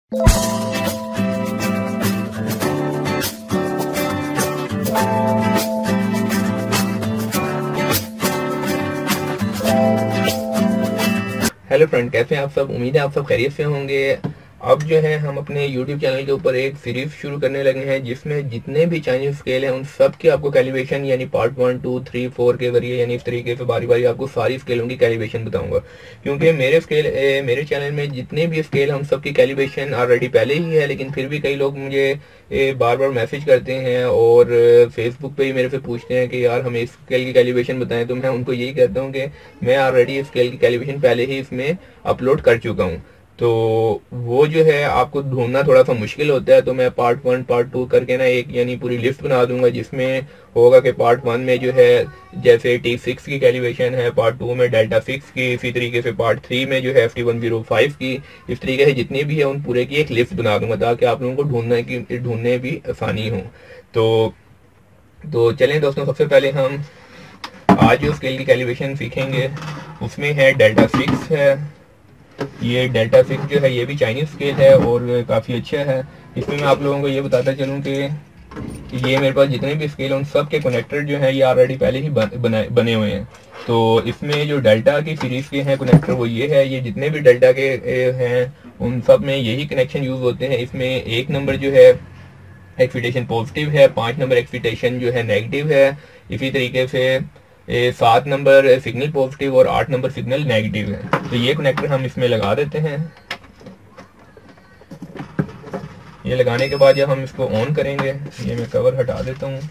Hello friend, कैसे हैं आप सब। उम्मीद है आप सब खैरियत से होंगे। अब जो है हम अपने YouTube चैनल के ऊपर एक सीरीज शुरू करने लगे हैं जिसमें जितने भी चाइनीज स्केल हैं उन सब की आपको कैलिब्रेशन यानी पार्ट 1, 2, 3, 4 के जरिए यानी इस तरीके से बारी बारी आपको सारी स्केलों की कैलिब्रेशन बताऊंगा। क्योंकि मेरे चैनल में जितने भी स्केल हम सब की कैलिब्रेशन ऑलरेडी पहले ही है, लेकिन फिर भी कई लोग मुझे बार बार मैसेज करते हैं और फेसबुक पे ही मेरे से पूछते हैं कि यार हमें इस स्केल की कैलिब्रेशन बताएं। तो मैं उनको यही कहता हूँ कि मैं ऑलरेडी इस स्केल की कैलिब्रेशन पहले ही इसमें अपलोड कर चुका हूँ, तो वो जो है आपको ढूंढना थोड़ा सा मुश्किल होता है। तो मैं पार्ट 1 पार्ट 2 करके ना एक यानी पूरी लिस्ट बना दूंगा जिसमें होगा कि पार्ट 1 में जो है जैसे T6 की कैलिब्रेशन है, पार्ट 2 में डेल्टा 6 की, इसी तरीके से पार्ट 3 में जो है FT105 की, इस तरीके से जितनी भी है उन पूरे की एक लिस्ट बना दूंगा ताकि आप लोगों को ढूंढने भी आसानी हो। तो चलें दोस्तों, सबसे पहले हम आज जो स्केल की कैलिब्रेशन सीखेंगे उसमें है डेल्टा 6 है। ये डेल्टा 6 जो है ये भी चाइनीज स्केल है और काफ़ी अच्छा है। इसमें मैं आप लोगों को ये बताता चलूँ कि ये मेरे पास जितने भी स्केल हैं उन सब के कनेक्टर जो है ये ऑलरेडी पहले ही बने हुए हैं। तो इसमें जो डेल्टा की सीरीज के हैं कनेक्टर वो ये है, ये जितने भी डेल्टा के हैं उन सब में यही कनेक्शन यूज होते हैं। इसमें 1 नंबर जो है एक्सीटेशन पॉजिटिव है, 5 नंबर एक्सीटेशन जो है नेगेटिव है, इसी तरीके से 7 नंबर सिग्नल पॉजिटिव और 8 नंबर सिग्नल नेगेटिव है। तो ये कनेक्टर हम इसमें लगा देते हैं। ये लगाने के बाद जब हम इसको ऑन करेंगे, ये मैं कवर हटा देता हूँ।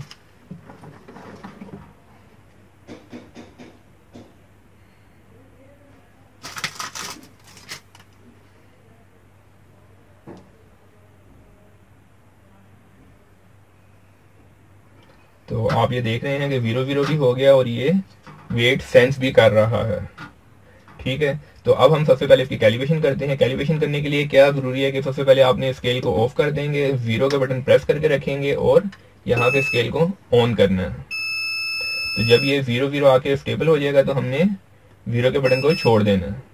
तो आप ये देख रहे हैं कि 0 भी हो गया और ये वेट सेंस भी कर रहा है। ठीक है, तो अब हम सबसे पहले इसकी कैलिब्रेशन करते हैं। कैलिब्रेशन करने के लिए क्या जरूरी है कि सबसे पहले आपने स्केल को ऑफ कर देंगे, 0 के बटन प्रेस करके रखेंगे और यहाँ पे स्केल को ऑन करना है। तो जब ये 0 आके स्टेबल हो जाएगा तो हमने 0 के बटन को छोड़ देना है।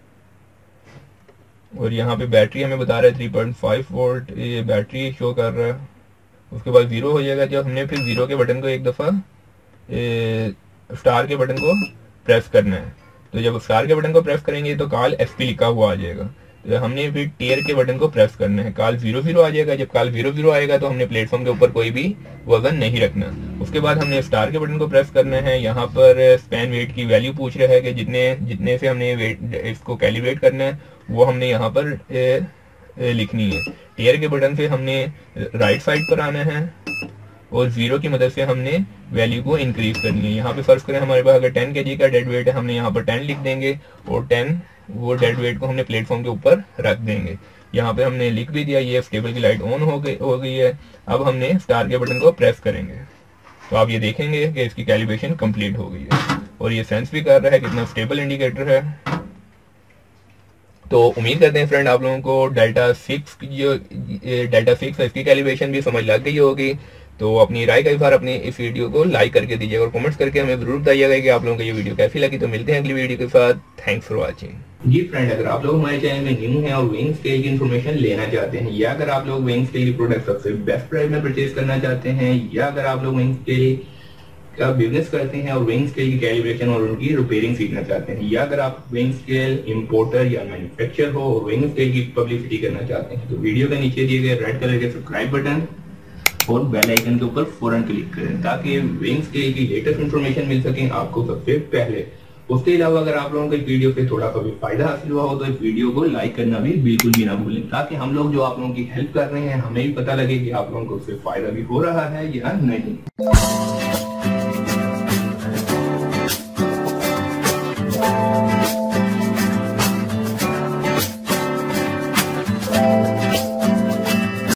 और यहाँ पे बैटरी हमें बता रहा है 3.5 वोल्ट ये बैटरी शो कर रहा है। उसके बाद 0 हो जाएगा जब हमने फिर 0 के बटन को एक दफ़ा स्टार के बटन को प्रेस करना है। तो जब स्टार के बटन को प्रेस करेंगे तो कॉल SP लिखा हुआ आ जाएगा। तो हमने फिर टीयर के बटन को प्रेस करना है, कॉल 0 आ जाएगा। जब कॉल 0 आएगा तो हमने प्लेटफॉर्म के ऊपर कोई भी वजन नहीं रखना। उसके बाद हमने स्टार के बटन को प्रेस करना है। यहाँ पर स्पैन वेट की वैल्यू पूछ रहा है कि जितने से हमने वेट इसको कैलिब्रेट करना है वो हमने यहाँ पर लिखनी है। टीयर के बटन से हमने राइट साइड पर आना है और 0 की मदद से हमने वैल्यू को इंक्रीज करनी है। यहाँ पे फर्ज करें हमारे पास अगर 10 kg का डेड वेट है, हमने यहाँ पर 10 लिख देंगे और 10 वो डेड वेट को हमने प्लेटफॉर्म के ऊपर रख देंगे। यहाँ पे हमने लिख भी दिया, ये स्टेबल की लाइट ऑन हो गई है। अब हमने स्टार के बटन को प्रेस करेंगे तो आप ये देखेंगे कि इसकी कैलिब्रेशन कंप्लीट हो गई है और ये सेंस भी कर रहा है कितना स्टेबल इंडिकेटर है। तो उम्मीद करते हैं फ्रेंड आप लोगों को डेल्टा 6 है इसकी कैलिब्रेशन भी समझ लग गई होगी। तो अपनी राय का इज़हार अपनी इस वीडियो को लाइक करके दीजिएगा और कमेंट्स करके हमें जरूर बताइएगा कि आप लोगों को ये वीडियो कैसी लगी। तो मिलते हैं अगली वीडियो के साथ। Thanks for watching. जी फ्रेंड, अगर आप लोग हमारे चैनल में न्यू हैं और वेइंग स्केल की इन्फॉर्मेशन लेना चाहते हैं, या अगर आप लोग वेइंग स्केल की प्रोडक्ट सबसे बेस्ट प्राइस में परचेज करना चाहते हैं, या अगर आप लोग वेइंग स्केल का बिजनेस करते हैं और वेइंग स्केल की कैलिब्रेशन और उनकी रिपेयरिंग सीखना चाहते हैं, या अगर आप वेइंग स्केल इंपोर्टर या मैन्युफैक्चरर हो और वेइंग स्केल की पब्लिसिटी करना चाहते हैं, तो वीडियो के नीचे दिए गए रेड कलर के सब्सक्राइब बटन और बेल आइकन के ऊपर फौरन क्लिक करें ताकि वेइंग स्केल की लेटेस्ट इन्फॉर्मेशन मिल सके आपको सबसे पहले। उसके अलावा अगर आप लोगों को इस वीडियो से थोड़ा सा भी फायदा हासिल हुआ हो तो इस वीडियो को लाइक करना भी बिल्कुल भी ना भूलें, ताकि हम लोग जो आप लोगों की हेल्प कर रहे हैं हमें भी पता लगे कि आप लोगों को उससे फायदा भी हो रहा है या नहीं।